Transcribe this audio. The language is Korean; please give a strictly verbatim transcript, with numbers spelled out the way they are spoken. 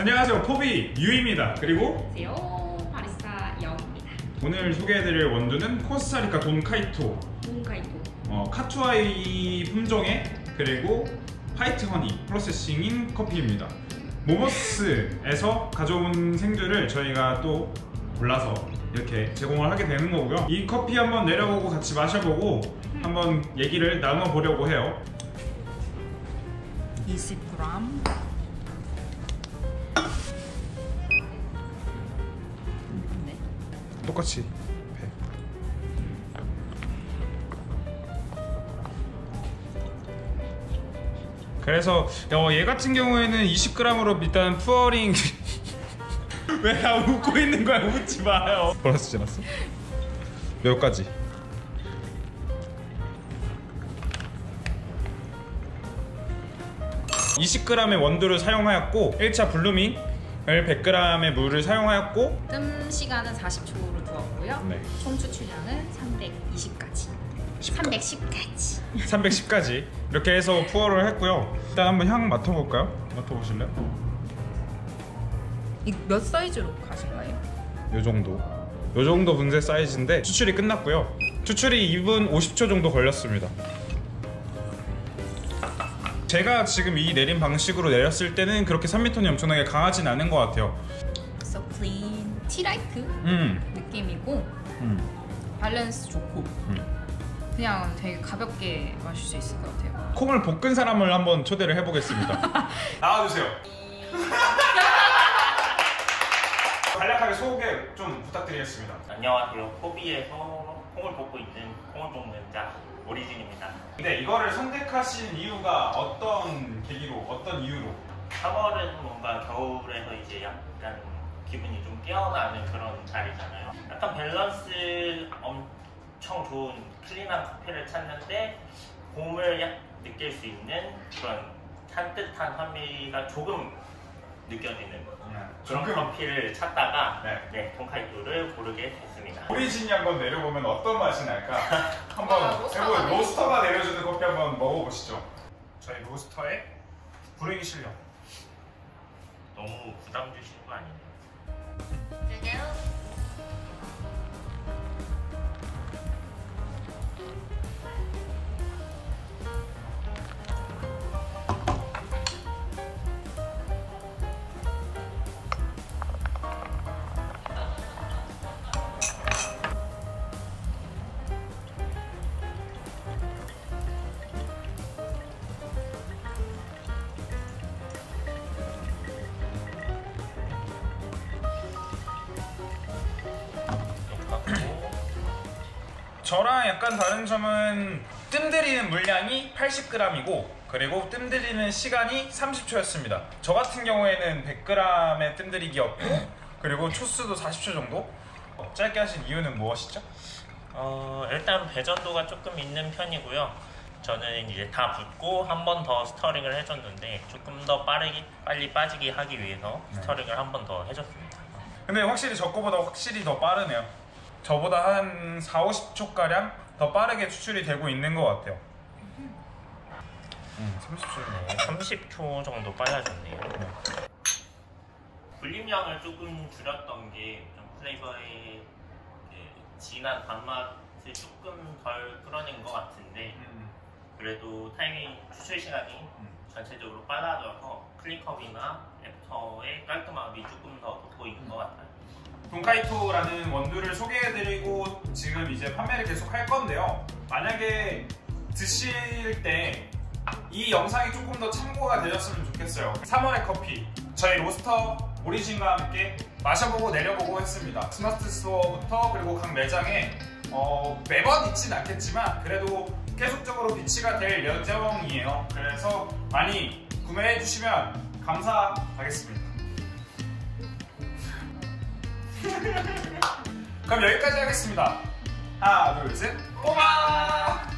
안녕하세요, 포비 유입니다. 그리고 안녕하세요, 바리스타 영입니다. 오늘 소개해드릴 원두는 코스타리카 돈카이토 돈카이토 어, 카투아이 품종의 그리고 화이트 허니 프로세싱인 커피입니다. 모모스에서 가져온 생두를 저희가 또 골라서 이렇게 제공을 하게 되는 거고요. 이 커피 한번 내려보고 같이 마셔보고 한번 얘기를 나눠보려고 해요. 이십 그램. 네. 똑같이 배. 그래서 어, 얘 같은 경우에는 이십 그램으로 일단 푸어링 왜 나 웃고 있는 거야? 웃지 마요. 벌써 지났어? 몇 가지? 이십 그램의 원두를 사용하였고 일 차 블루밍을 백 그램의 물을 사용하였고 뜸 시간은 사십 초로 두었고요. 네. 총 추출량은 삼백이십까지 삼백십까지 삼백십까지 이렇게 해서 푸어를 했고요. 일단 한번 향 맡아볼까요? 맡아보실래요? 이 몇 사이즈로 가실까요? 요 정도 요 정도 분쇄 사이즈인데 추출이 끝났고요. 추출이 이 분 오십 초 정도 걸렸습니다. 제가 지금 이 내린 방식으로 내렸을 때는 그렇게 산미톤이 엄청나게 강하진 않은 것 같아요. So clean, 티라이크 음. 느낌이고 음. 밸런스 좋고 음. 그냥 되게 가볍게 마실 수 있을 것 같아요. 콩을 볶은 사람을 한번 초대를 해보겠습니다. 나와주세요. 간략하게 소개 좀 부탁드리겠습니다. 안녕하세요. 포비에서 콩을 볶고 있는 콩을 볶는 자 오리진입니다. 근데 이거를 선택하신 이유가 어떤 계기로, 어떤 이유로? 삼월은 뭔가 겨울에서 이제 약간 기분이 좀 깨어나는 그런 자리잖아요. 약간 밸런스 엄청 좋은 클린한 커피를 찾는데 봄을 약 느낄 수 있는 그런 산뜻한 환미가 조금 느껴지는 그런 조금. 커피를 찾다가 네. 네, 돈카이토를 고르게 됐습니다. 오리진이 한번 내려보면 어떤 맛이 날까? 한번 아, 해보면 로스터가 내려주는 커피 한번 먹어보시죠. 저희 로스터의 브레이기 실력. 너무 부담 주시는 거 아니에요? 저랑 약간 다른 점은 뜸 들이는 물량이 팔십 그램이고 그리고 뜸 들이는 시간이 삼십 초였습니다. 저 같은 경우에는 백 그램의 뜸 들이기였고 그리고 초수도 사십 초 정도? 짧게 하신 이유는 무엇이죠? 어, 일단 배전도가 조금 있는 편이고요. 저는 이제 다 붓고 한 번 더 스터링을 해줬는데 조금 더 빠르게 빨리 빠지게 하기 위해서 스터링을 한 번 더 해줬습니다. 근데 확실히 저 거보다 확실히 더 빠르네요. 저보다 한 사오십 초가량 더 빠르게 추출이 되고 있는 것 같아요. 음, 삼십 초네요. 삼십 초 정도 빨라졌네요. 네. 분림량을 조금 줄였던 게 좀 플레이버의 진한 단맛을 조금 덜 끌어낸 것 같은데 음. 그래도 타이밍 추출 시간이 음. 전체적으로 빨라져서 클릭업이나 애프터의 깔끔함이 조금 더 돋보이는 음. 것 같아요. 돈카이토라는 원두를 소개해드리고 지금 이제 판매를 계속 할 건데요. 만약에 드실 때 이 영상이 조금 더 참고가 되셨으면 좋겠어요. 삼월의 커피 저희 로스터 오리진과 함께 마셔보고 내려보고 했습니다. 스마트 스토어부터 그리고 각 매장에 어, 매번 있진 않겠지만 그래도 계속적으로 비치가 될 예정이에요. 그래서 많이 구매해 주시면 감사하겠습니다. 그럼 여기까지 하겠습니다. 하나, 둘, 셋, 뽀마!